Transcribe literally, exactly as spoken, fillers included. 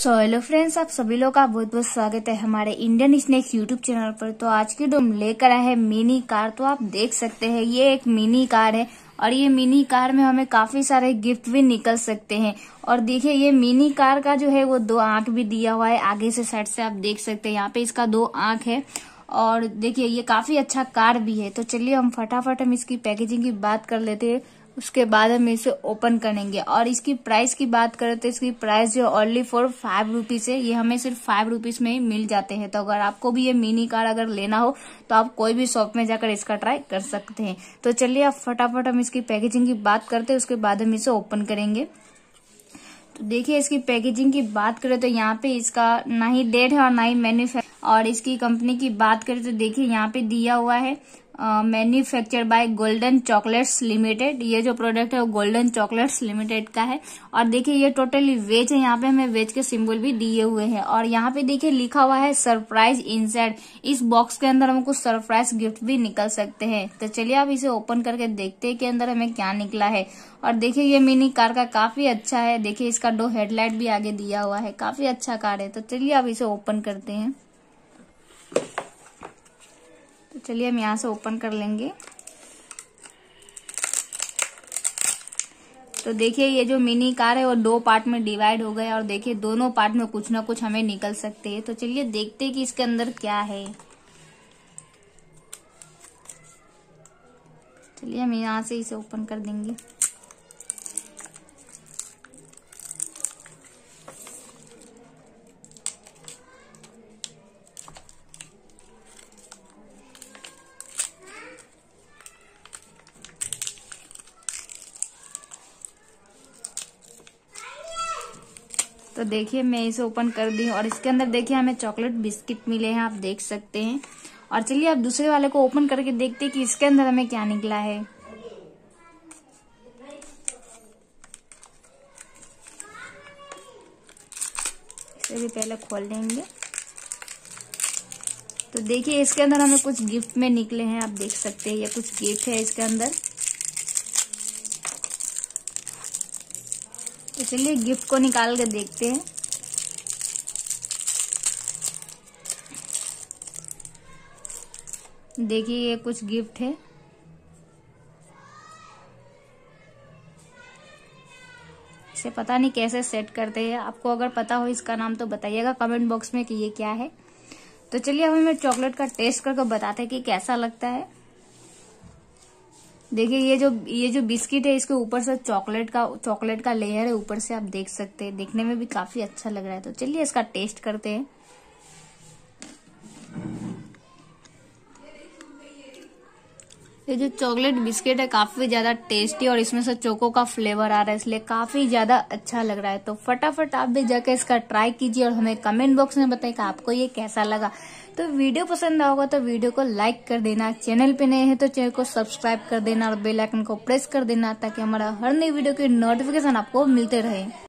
So hello friends, आप सभी लोग का बहुत बहुत स्वागत है हमारे इंडियन स्नैक्स यूट्यूब चैनल पर। तो आज की वीडियो में लेकर आए हैं मिनी कार। तो आप देख सकते हैं ये एक मिनी कार है और ये मिनी कार में हमें काफी सारे गिफ्ट भी निकल सकते हैं। और देखिए ये मिनी कार का जो है वो दो आंख भी दिया हुआ है, आगे से साइड से आप देख सकते हैं यहाँ पे इसका दो आंख है। और देखिए ये काफी अच्छा कार भी है। तो चलिए हम फटाफट हम इसकी पैकेजिंग की बात कर लेते हैं, उसके बाद हम इसे ओपन करेंगे। और इसकी प्राइस की बात करें तो इसकी प्राइस जो ओनली फॉर फाइव रुपीज है, ये हमें सिर्फ फाइव रुपीज में ही मिल जाते हैं। तो अगर आपको भी ये मिनी कार अगर लेना हो तो आप कोई भी शॉप में जाकर इसका ट्राई कर सकते हैं। तो चलिए आप फटाफट हम इसकी पैकेजिंग की बात करते हैं, उसके बाद हम इसे ओपन करेंगे। तो देखिए इसकी पैकेजिंग की बात करें तो यहाँ पे इसका ना ही डेट है और ना ही मैन्युफैक्चर। और इसकी कंपनी की बात करें तो देखिए यहाँ पे दिया हुआ है manufacture by golden chocolates limited. ये जो प्रोडक्ट है वो गोल्डन चॉकलेट्स लिमिटेड का है। और देखिए ये टोटली वेज है, यहाँ पे हमें वेज के सिंबल भी दिए हुए हैं। और यहाँ पे देखिए लिखा हुआ है सरप्राइज इनसाइड। इस बॉक्स के अंदर हमको सरप्राइज गिफ्ट भी निकल सकते हैं। तो चलिए आप इसे ओपन करके देखते हैं कि अंदर हमें क्या निकला है। और देखिए ये मिनी कार का काफी अच्छा है, देखिए इसका दो हेडलाइट भी आगे दिया हुआ है, काफी अच्छा कार है। तो चलिए आप इसे ओपन करते हैं। तो चलिए हम यहाँ से ओपन कर लेंगे। तो देखिए ये जो मिनी कार है वो दो पार्ट में डिवाइड हो गया और देखिए दोनों पार्ट में कुछ ना कुछ हमें निकल सकते हैं। तो चलिए देखते हैं कि इसके अंदर क्या है। चलिए हम यहाँ से इसे ओपन कर देंगे। तो देखिए मैं इसे ओपन कर दी और इसके अंदर देखिए हमें चॉकलेट बिस्किट मिले हैं, आप देख सकते हैं। और चलिए अब दूसरे वाले को ओपन करके देखते हैं कि इसके अंदर हमें क्या निकला है। इसे भी पहले खोल लेंगे। तो देखिए इसके अंदर हमें कुछ गिफ्ट में निकले हैं, आप देख सकते हैं ये कुछ गिफ्ट है इसके अंदर। तो चलिए गिफ्ट को निकाल के देखते हैं। देखिए ये कुछ गिफ्ट है। इसे पता नहीं कैसे सेट करते हैं, आपको अगर पता हो इसका नाम तो बताइएगा कमेंट बॉक्स में कि ये क्या है। तो चलिए अब हमें चॉकलेट का टेस्ट करके बताते हैं कि कैसा लगता है। देखिए ये जो ये जो बिस्किट है इसके ऊपर से चॉकलेट का चॉकलेट का लेयर है ऊपर से, आप देख सकते हैं, देखने में भी काफी अच्छा लग रहा है। तो चलिए इसका टेस्ट करते हैं। ये जो चॉकलेट बिस्किट है काफी ज्यादा टेस्टी और इसमें से चोको का फ्लेवर आ रहा है, इसलिए काफी ज्यादा अच्छा लग रहा है। तो फटाफट आप भी जाकर इसका ट्राई कीजिए और हमें कमेंट बॉक्स में बताइए कि आपको ये कैसा लगा। तो वीडियो पसंद आएगा तो वीडियो को लाइक कर देना, चैनल पे नए हैं तो चैनल को सब्सक्राइब कर देना और बेल आइकन को प्रेस कर देना ताकि हमारा हर नई वीडियो की नोटिफिकेशन आपको मिलते रहे।